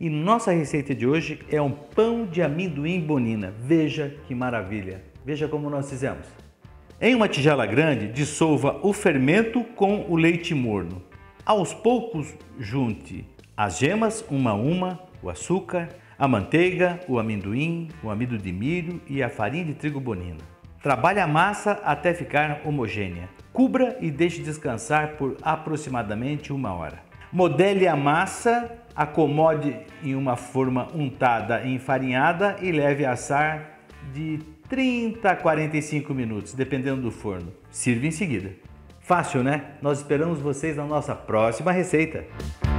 E nossa receita de hoje é um pão de amendoim Bonina. Veja que maravilha! Veja como nós fizemos. Em uma tigela grande, dissolva o fermento com o leite morno. Aos poucos, junte as gemas, uma a uma, o açúcar, a manteiga, o amendoim, o amido de milho e a farinha de trigo Bonina. Trabalhe a massa até ficar homogênea. Cubra e deixe descansar por aproximadamente 1 hora. Modele a massa, acomode em uma forma untada e enfarinhada e leve a assar de 30 a 45 minutos, dependendo do forno. Sirva em seguida. Fácil, né? Nós esperamos vocês na nossa próxima receita.